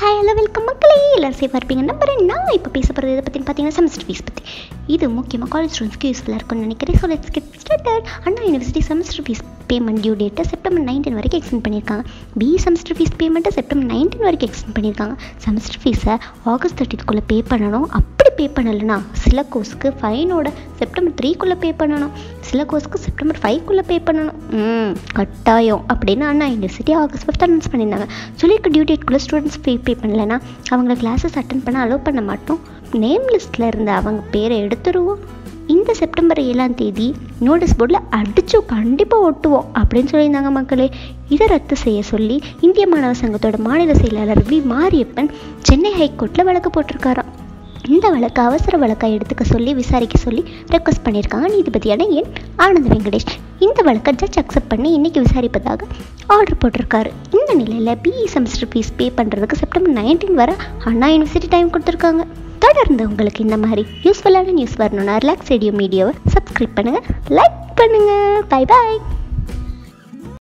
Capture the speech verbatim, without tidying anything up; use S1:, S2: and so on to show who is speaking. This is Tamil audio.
S1: ஹாய் ஹலோ வெல்கம் மக்களே, எல்லோரும் சேஃபாக இருப்பீங்க நம்புறேன். நான் இப்போ பேச போகிறது இதை பற்றி பார்த்தீங்கன்னா செமஸ்டர் ஃபீஸ் பற்றி. இது முக்கியமாக காலேஜ் ஸ்டூடெண்ட்ஸ்க்கு யூஸ்ஃபுல்லாக இருக்கும்னு நினைக்கிறேன். So let's get started. Anna university semester fees payment due டேட்டை செப்டம்பர் நைன்டீன் வரைக்கும் எக்ஸ்டெண்ட் பண்ணியிருக்காங்க. பிஇ செமஸ்டர் ஃபீஸ் பேமெண்ட்டை செப்டம்பர் நைன்டீன் வரைக்கும் எக்ஸ்டெண்ட் பண்ணியிருக்காங்க. செமஸ்டர் ஃபீஸை ஆகஸ்ட் தேர்ட்டிக்குள்ளே பே பண்ணணும். அப்படி பே பண்ணலைன்னா சில கோர்ஸ்க்கு ஃபைனோட செப்டம்பர் த்ரீக்குள்ளே பே பண்ணணும், சில கோர்ஸ்க்கு செப்டம்பர் ஃபைவ்க்குள்ளே பே பண்ணணும். ம் கட்டாயம் அப்படின்னு Anna university August fifth announce பண்ணியிருந்தாங்க. சொல்லியிருக்க டியூ டேட்குள்ளே ஸ்டூடெண்ட்ஸ் பே பே பண்ணலைன்னா அவங்கள கிளாஸஸ் அட்டன் பண்ண அலோவ் பண்ண மாட்டோம், நேம் லிஸ்ட்டில் இருந்த அவங்க பேரை எடுத்துருவோம், இந்த செப்டம்பர் ஏழாம் தேதி நோட்டீஸ் போர்டில் அடித்து கண்டிப்பாக ஒட்டுவோம் அப்படின்னு சொல்லியிருந்தாங்க மக்களே. இதை ரத்து செய்ய சொல்லி இந்திய மாணவர் சங்கத்தோட மாநில செயலாளர் வி மாரியப்பன் சென்னை ஹைகோர்ட்டில் வழக்கு போட்டிருக்காராம். இந்த வழக்கு அவசர வழக்காக எடுத்துக்க சொல்லி விசாரிக்க சொல்லி ரெக்வஸ்ட் பண்ணியிருக்காங்க நீதிபதியான என் ஆனந்த வெங்கடேஷ். இந்த வழக்கை ஜட்ஜ் அக்செப்ட் பண்ணி இன்றைக்கி விசாரிப்பதாக ஆர்டர் போட்டிருக்காரு. இந்த நிலையில் பிஇ செமஸ்டர் ஃபீஸ் பே பண்ணுறதுக்கு செப்டம்பர் நைன்டீன் வரை அண்ணா யூனிவர்சிட்டி டைம் கொடுத்துருக்காங்க. தொடர்ந்து உங்களுக்கு இந்த மாதிரி யூஸ்ஃபுல்லான நியூஸ் வரணும்னா ரிலாக்ஸ் ரேடியோ மீடியாவை சப்ஸ்கிரைப் பண்ணுங்கள், லைக் பண்ணுங்கள். பை பாய்.